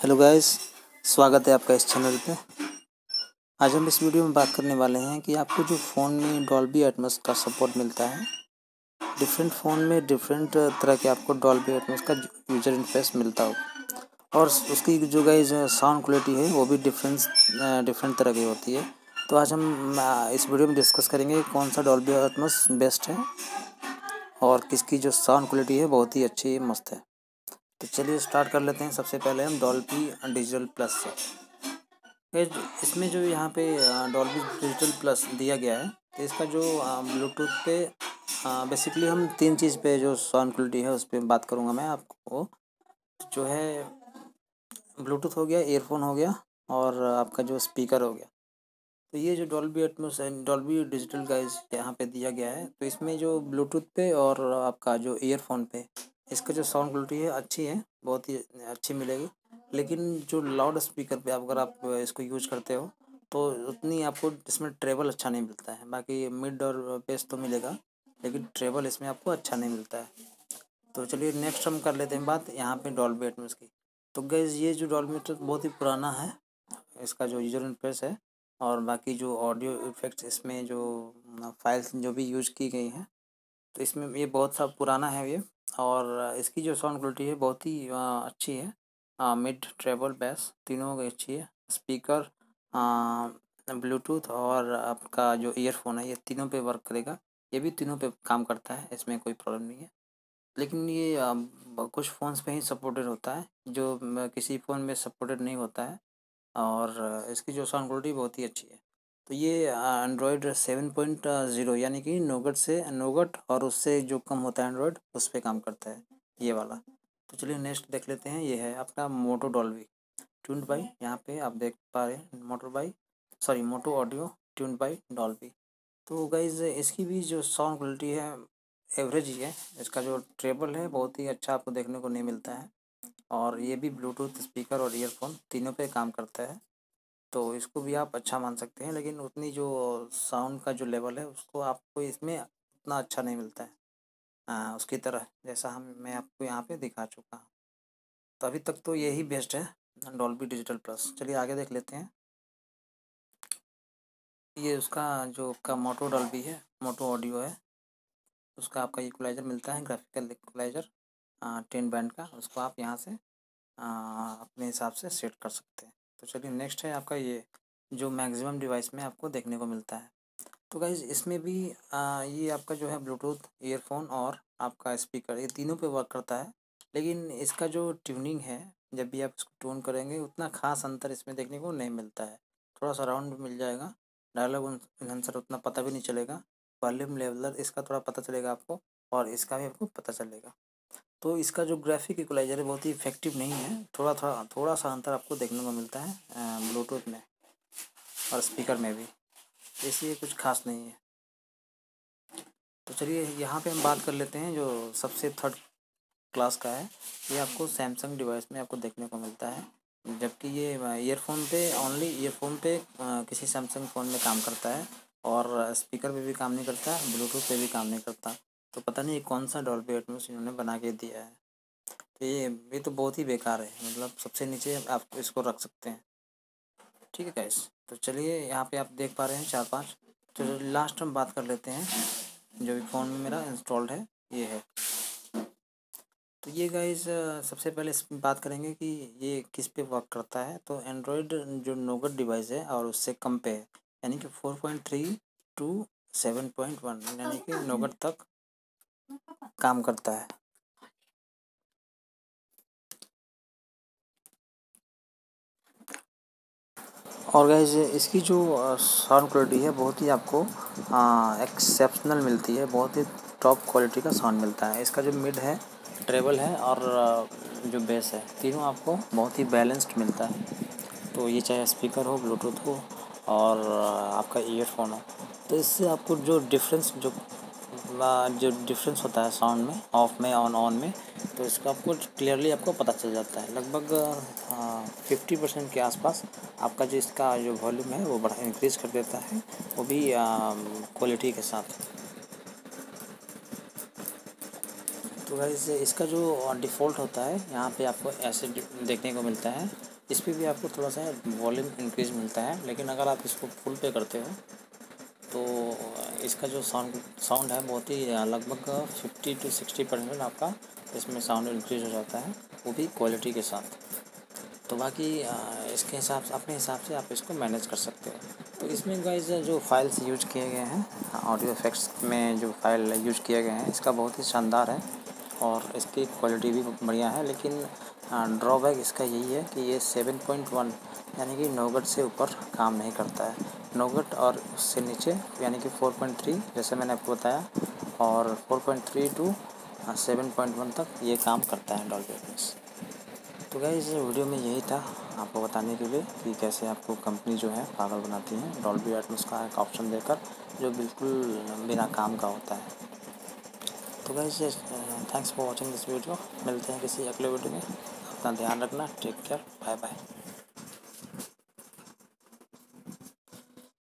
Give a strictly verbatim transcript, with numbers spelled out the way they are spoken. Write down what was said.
Hello guys, स्वागत है आपका इस चैनल पे। आज हम इस वीडियो में बात करने वाले हैं कि आपको जो फ़ोन में डॉल्बी एटमॉस का सपोर्ट मिलता है, डिफरेंट फ़ोन में डिफरेंट तरह के आपको डॉल्बी एटमॉस का यूज़र इंटरफेस मिलता हो और उसकी जो गाइस साउंड क्वालिटी है वो भी डिफरेंस डिफरेंट तरह की होती है। तो आज हम इस वीडियो में डिस्कस करेंगे कौन सा डॉल्बी एटमॉस बेस्ट है और किसकी जो साउंड क्वालिटी है बहुत ही अच्छी मस्त है। तो चलिए स्टार्ट कर लेते हैं। सबसे पहले हम डॉल्बी डिजिटल प्लस से। फिर इसमें जो यहाँ पे डॉल्बी डिजिटल प्लस दिया गया है, तो इसका जो ब्लूटूथ पे बेसिकली हम तीन चीज़ पे जो साउंड क्वालिटी है उस पर बात करूँगा मैं आपको। जो है ब्लूटूथ हो गया, ईयरफोन हो गया और आपका जो स्पीकर हो गया। तो ये जो Dolby Atmos Dolby digital guys यहाँ पे दिया गया है, तो इसमें जो ब्लूटूथ पे और आपका जो ईयरफोन पे इसका जो साउंड क्वालिटी है अच्छी है, बहुत ही अच्छी मिलेगी। लेकिन जो लाउड स्पीकर पे अगर आप इसको यूज करते हो तो उतनी आपको इसमें ट्रेबल अच्छा नहीं मिलता है। बाकी मिड और बेस तो मिलेगा, लेकिन ट्रेबल इसमें आपको अच्छा नहीं मिलता है। तो चलिए नेक्स्ट हम कर लेते हैं बात यहाँ पे डॉल्बी एटमॉस की। तो गाइस ये जो डॉल्बी एटमॉस बहुत ही पुराना है, इसका जो यूजर इंटरफेस है और बाकी जो ऑडियो इफेक्ट्स इसमें जो फाइल्स जो भी यूज की गई हैं, तो इसमें ये बहुत सा पुराना है ये। और इसकी जो साउंड क्वालिटी है बहुत ही अच्छी है, मिड ट्रेबल बेस तीनों की अच्छी है। स्पीकर, ब्लूटूथ और आपका जो ईयरफोन है ये तीनों पे वर्क करेगा, ये भी तीनों पे काम करता है, इसमें कोई प्रॉब्लम नहीं है। लेकिन ये आ, कुछ फ़ोन्स पे ही सपोर्टेड होता है, जो किसी फ़ोन में सपोर्टेड नहीं होता है। और इसकी जो साउंड क्वालिटी बहुत ही अच्छी है। तो ये एंड्रॉयड सेवन पॉइंट ज़ीरो यानी कि नोगट से नोगट और उससे जो कम होता है एंड्रॉयड उस पर काम करता है ये वाला। तो चलिए नेक्स्ट देख लेते हैं। ये है आपका मोटो डॉल्बी ट्यून्ड बाई, यहाँ पे आप देख पा रहे हैं Moto by sorry Moto audio tuned by Dolby. तो गाइज इसकी भी जो साउंड क्वालिटी है एवरेज ही है। इसका जो ट्रेबल है बहुत ही अच्छा आपको देखने को नहीं मिलता है और ये भी ब्लूटूथ स्पीकर और ईयरफोन तीनों पे काम करता है, तो इसको भी आप अच्छा मान सकते हैं। लेकिन उतनी जो साउंड का जो लेवल है उसको आपको इसमें उतना अच्छा नहीं मिलता है आ, उसकी तरह जैसा हम मैं आपको यहाँ पे दिखा चुका हूँ। तो अभी तक तो यही बेस्ट है डॉल्बी डिजिटल प्लस। चलिए आगे देख लेते हैं। ये उसका जो आपका मोटो डॉल्बी है, मोटो ऑडियो है, उसका आपका इक्वलाइज़र मिलता है, ग्राफिकल इक्वलाइज़र टेन बैंड का। उसको आप यहाँ से आ, अपने हिसाब से सेट कर सकते हैं। तो चलिए नेक्स्ट है आपका ये जो मैक्सिमम डिवाइस में आपको देखने को मिलता है। तो गाइज़ इसमें भी आ, ये आपका जो है ब्लूटूथ, ईयरफोन और आपका स्पीकर ये तीनों पे वर्क करता है। लेकिन इसका जो ट्यूनिंग है, जब भी आप इसको ट्यून करेंगे उतना खास अंतर इसमें देखने को नहीं मिलता है। थोड़ा सा राउंड मिल जाएगा, डायलॉग एनहांसर उतना पता भी नहीं चलेगा, वॉल्यूम लेवलर इसका थोड़ा पता चलेगा आपको और इसका भी आपको पता चलेगा। तो इसका जो ग्राफिक इक्वलाइज़र है बहुत ही इफेक्टिव नहीं है, थोड़ा थोड़ा थोड़ा सा अंतर आपको देखने को मिलता है ब्लूटूथ में और स्पीकर में भी, इसलिए कुछ खास नहीं है। तो चलिए यहाँ पे हम बात कर लेते हैं जो सबसे थर्ड क्लास का है। ये आपको सैमसंग डिवाइस में आपको देखने को मिलता है, जबकि ये ईयरफोन पे ओनली ईयरफोन पे किसी सैमसंग फ़ोन में काम करता है और स्पीकर पे भी काम नहीं करता, ब्लूटूथ पे भी काम नहीं करता। तो पता नहीं कौन सा डॉल्बी एटमॉस इन्होंने बना के दिया है। तो ये ये तो बहुत ही बेकार है, मतलब सबसे नीचे आप इसको रख सकते हैं। ठीक है गाइस, तो चलिए यहाँ पे आप देख पा रहे हैं चार पांच। तो लास्ट हम बात कर लेते हैं जो भी फ़ोन में मेरा इंस्टॉल्ड है ये है। तो ये गाइस सबसे पहले इस बात करेंगे कि ये किस पे वर्क करता है। तो एंड्रॉयड जो नोगट डिवाइस है और उससे कम पे है, यानी कि four point three two seven point one यानी कि नोगट तक काम करता है। और गाइस इसकी जो साउंड क्वालिटी है बहुत ही आपको एक्सेप्शनल मिलती है, बहुत ही टॉप क्वालिटी का साउंड मिलता है। इसका जो मिड है, ट्रेबल है और आ, जो बेस है, तीनों आपको बहुत ही बैलेंस्ड मिलता है। तो ये चाहे स्पीकर हो, ब्लूटूथ हो और आ, आपका ईयरफोन हो, तो इससे आपको जो डिफरेंस जो जो डिफरेंस होता है साउंड में, ऑफ में ऑन ऑन में, तो इसका आपको क्लियरली आपको पता चल जाता है। लगभग फिफ्टी परसेंट के आसपास आपका जो इसका जो वॉल्यूम है वो बढ़ा इंक्रीज़ कर देता है, वो भी क्वालिटी के साथ। तो गाइस इसका जो डिफ़ॉल्ट होता है यहाँ पे आपको ऐसे देखने को मिलता है। इस पर भी आपको थोड़ा सा वॉल्यूम इंक्रीज़ मिलता है, लेकिन अगर आप इसको फुल पे करते हो तो इसका जो साउंड साउंड है बहुत ही लगभग फिफ्टी टू सिक्सटी परसेंट आपका इसमें साउंड इंक्रीज़ हो जाता है, वो भी क्वालिटी के साथ। तो बाकी इसके हिसाब से अपने हिसाब से आप इसको मैनेज कर सकते हो। तो इसमें गाइस जो फाइल्स यूज किए गए हैं ऑडियो इफ़ेक्ट्स में, जो फाइल यूज किए गए हैं इसका बहुत ही शानदार है और इसकी क्वालिटी भी बढ़िया है। लेकिन ड्रॉबैक इसका यही है कि ये सेवन पॉइंट वन यानी कि नौगट से ऊपर काम नहीं करता है। नौगट और उससे नीचे यानी कि फोर पॉइंट थ्री जैसे मैंने आपको बताया, और four point three two seven point one तक ये काम करता है डॉल्बी एटमॉस। तो गाइस इस वीडियो में यही था आपको बताने के लिए कि कैसे आपको कंपनी जो है पागल बनाती है डॉल्बी एटमॉस का एक ऑप्शन देकर, जो बिल्कुल बिना काम का होता है। तो guys thanks for watching this video. मिलते हैं किसी अगले वीडियो में। अपना ध्यान रखना। Take care. Bye bye.